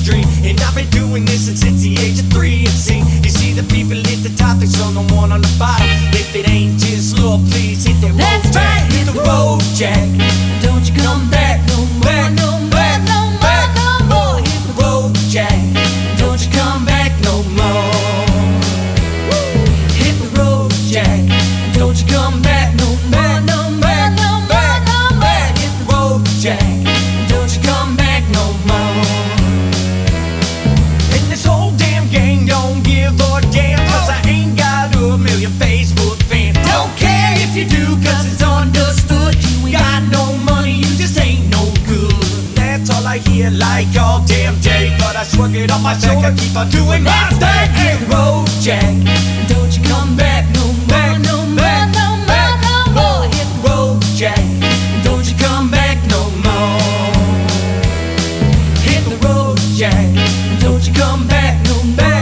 stream. And I've been doing this since the age of 3. And see, you see the people at the top, there's no one on the bottom. If it ain't just love, please hit the road, Jack. Hit the road, Jack. Don't you come back no more, no more, no more, no more. Hit the road, Jack. Don't you come back no more. Hit the road, Jack. Don't you come back no more, no more, no more, no more. Hit the road, Jack. Don't you come back no more. And this whole damn gang don't give a damn, 'cause I ain't got a million Facebook fans. Don't care if you do, 'cause it's understood. You ain't got no money, you just ain't no good. That's all I hear like all damn day, but I shrug it off my shoulder, keep on doing my thing. Hit the road, Jack. Don't you come back no more, no more, no more, no more. Hit the road, Jack. Don't you come back no more. Hit the road, Jack. Don't you come back no more.